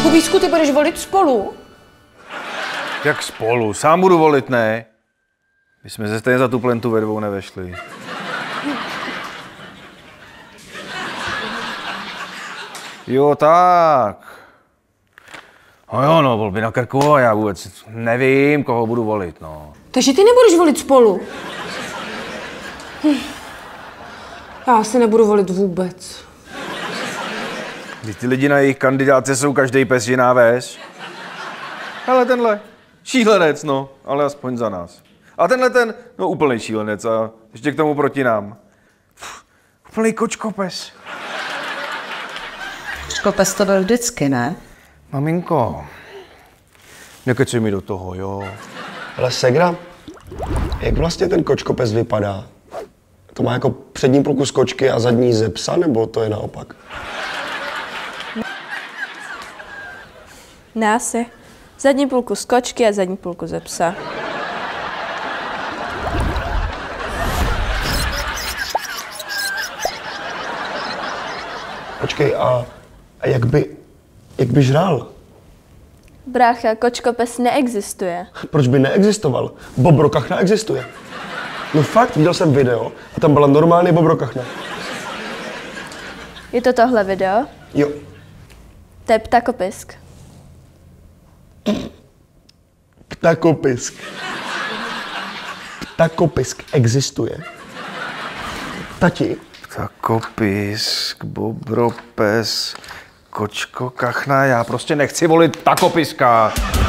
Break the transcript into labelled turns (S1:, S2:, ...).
S1: Kubísku, ty budeš volit Spolu?
S2: Jak Spolu? Sám budu volit, ne? My jsme se stejně za tu plentu ve dvou nevešli. Jo, tak. No jo, no, volby na krku a já vůbec nevím, koho budu volit, no.
S1: Takže ty nebudeš volit Spolu? Já si nebudu volit vůbec.
S2: Když ty lidi na jejich kandidáce jsou každý pes jiná ves. Hele tenhle, šílenec, no, ale aspoň za nás. A tenhle ten, no úplný šílenec a ještě k tomu proti nám. Úplný kočkopes.
S3: Kočkopes to byl vždycky, ne?
S2: Maminko, nekecej mi do toho, jo.
S4: Ale Segra, jak vlastně ten kočkopes vypadá? To má jako přední půlku z kočky a zadní ze psa, nebo to je naopak?
S5: Ne, asi. Zadní půlku z kočky a zadní půlku ze psa.
S4: Počkej, a jak by žral?
S5: Brácha, kočkopes neexistuje.
S4: Proč by neexistoval? Bobrokachna existuje. No fakt, viděl jsem video a tam byla normálně bobrokachna.
S5: Je to tohle video?
S4: Jo.
S5: To je ptakopisk.
S4: Ptakopisk. Ptakopisk existuje. Tati.
S2: Ptakopisk, bobropes, kočko, kachna, já prostě nechci volit ptakopiska.